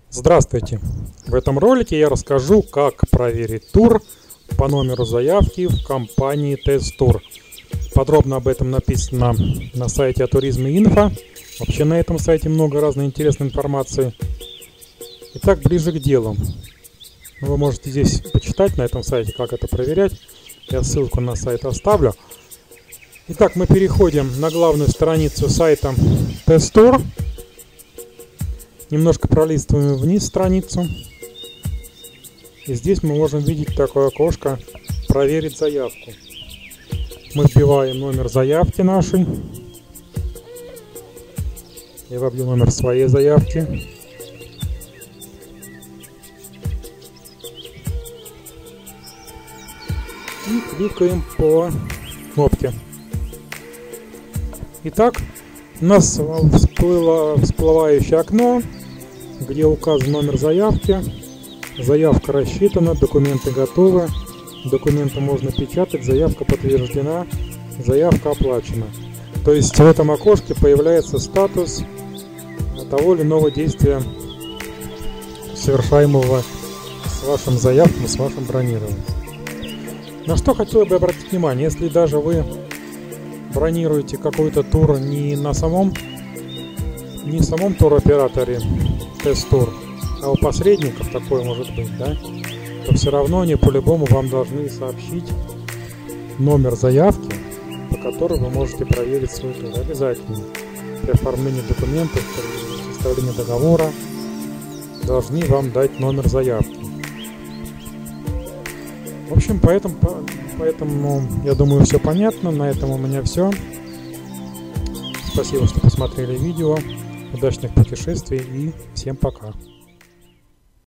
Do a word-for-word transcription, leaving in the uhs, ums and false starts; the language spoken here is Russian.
Здравствуйте! В этом ролике я расскажу, как проверить тур по номеру заявки в компании TestTour. Подробно об этом написано на сайте Туризм Инфо. Вообще на этом сайте много разной интересной информации. Итак, ближе к делу. Вы можете здесь почитать на этом сайте, как это проверять. Я ссылку на сайт оставлю. Итак, мы переходим на главную страницу сайта TestTour. Немножко пролистываем вниз страницу. И здесь мы можем видеть такое окошко «Проверить заявку». Мы вбиваем номер заявки нашей. Я вобью номер своей заявки. И кликаем по кнопке. Итак, у нас всплыло всплывающее окно, где указан номер заявки. Заявка рассчитана, документы готовы, документы можно печатать, заявка подтверждена, заявка оплачена. То есть в этом окошке появляется статус того или иного действия, совершаемого с вашим заявкой, с вашим бронированием. На что хотел бы обратить внимание, если даже вы бронируете какой-то тур не на самом, не в самом туроператоре TestTour, а у посредников такое может быть, да, то все равно они по-любому вам должны сообщить номер заявки, по которой вы можете проверить свой тур. Обязательно при оформлении документов, при составлении договора должны вам дать номер заявки. В общем, поэтому, поэтому я думаю, все понятно. На этом у меня все. Спасибо, что посмотрели видео. Удачных путешествий и всем пока.